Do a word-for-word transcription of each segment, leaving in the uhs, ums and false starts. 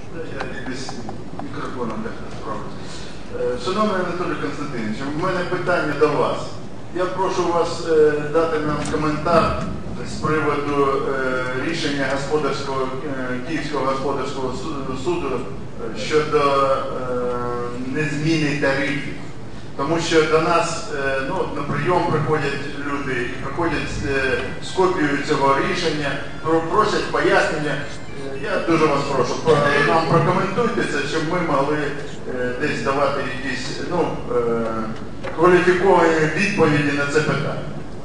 Я десь мікрофоном так справлюся. Шановний Анатолій Константинович, у мене питання до вас. Я прошу вас е, дати нам коментар з приводу е, рішення господарського, е, Київського господарського суду щодо е, незміни тарифів. Тому що до нас е, ну, на прийом приходять люди і приходять е, з копією цього рішення, просять пояснення. Я дуже вас прошу, нам прокоментуйте це, щоб ми могли е, десь давати якісь ну, е, кваліфіковані відповіді на це питання.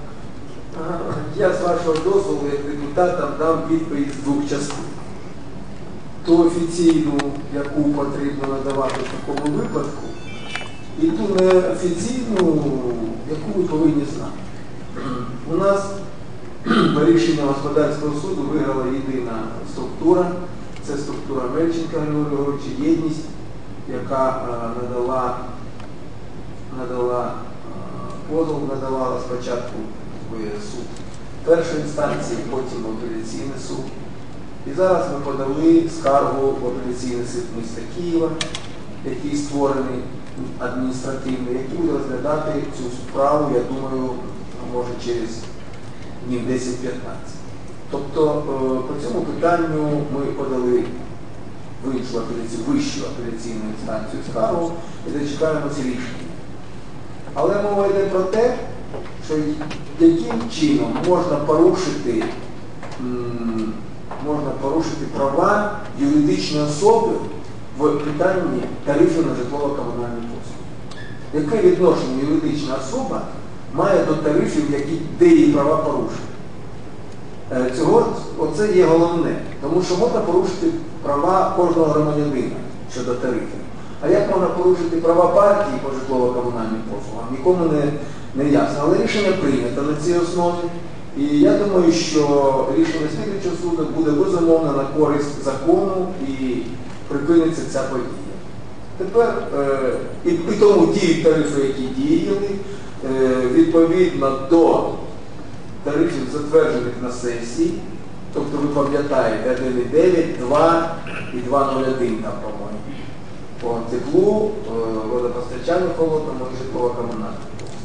Я з вашого дозволу, як депутатам, дам відповідь з двох частин. Ту офіційну, яку потрібно надавати в такому випадку, і ту неофіційну, яку ви повинні знати. У нас по рішенню Господарського суду виграла єдина структура, це структура Мельченка Григорія Григоровича «Єдність», яка надала, надала позов, надавала спочатку в суд першої інстанції, потім в апеляційний суд. І зараз ми подали скаргу в апеляційний суд міста Києва, який створений адміністративний, який буде розглядати цю справу, я думаю, може через днів десять-п'ятнадцять. Тобто по цьому питанню ми подали в іншу апеляцію, вищу апеляційну інстанцію скаргу і дочекаємо ці рішення. Але мова йде про те, що яким чином можна порушити, можна порушити права юридичної особи в питанні тарифів на житлово-комунальні послуги. Яке відношення юридична особа має до тарифів, які, де її права порушені? Цього, оце є головне, тому що можна порушити права кожного громадянина щодо тарифів. А як можна порушити права партії по житлово-комунальним послугам, нікому не, не ясно. Але рішення прийнято на цій основі. І я думаю, що рішення слідчого суду буде безумовно на користь закону і припиниться ця подія. Тепер, е, і, і тому ті тарифи, які діяли, е, відповідно до тарифів, затверджених на сесії, тобто ви пам'ятаєте один і дев'ять, два і два нуль один там, по-моєму, по теплу, водопостачанню холодному і житлово-комунальному.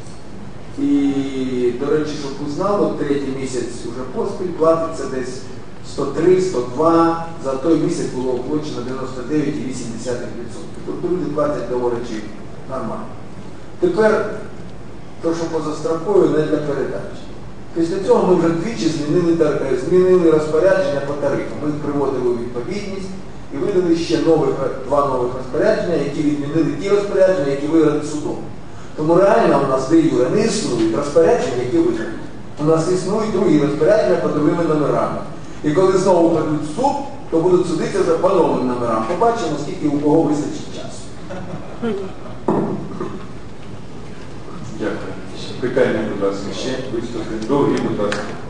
І, до речі, щоб ви знали, третій місяць вже поспіль платиться десь сто три - сто два, за той місяць було оплачено дев'яносто дев'ять цілих вісім десятих відсотка. Тобто люди платять доволі нормально. Тепер, то, що поза строкою, не для передачі. Після цього ми вже двічі змінили, змінили розпорядження по тарифу. Ми їх приводили у відповідність і видали ще нових, два нових розпорядження, які відмінили ті розпорядження, які виграли судом. Тому реально у нас де юре не існують розпорядження, які виграють. У нас існують другі розпорядження по другими номерами. І коли знову прийдуть в суд, то будуть судитися за по новим номерам. Побачимо, скільки у кого вистачить часу. Дякую. Питання, будь ласка, ще виступи. Довгі, будь ласка.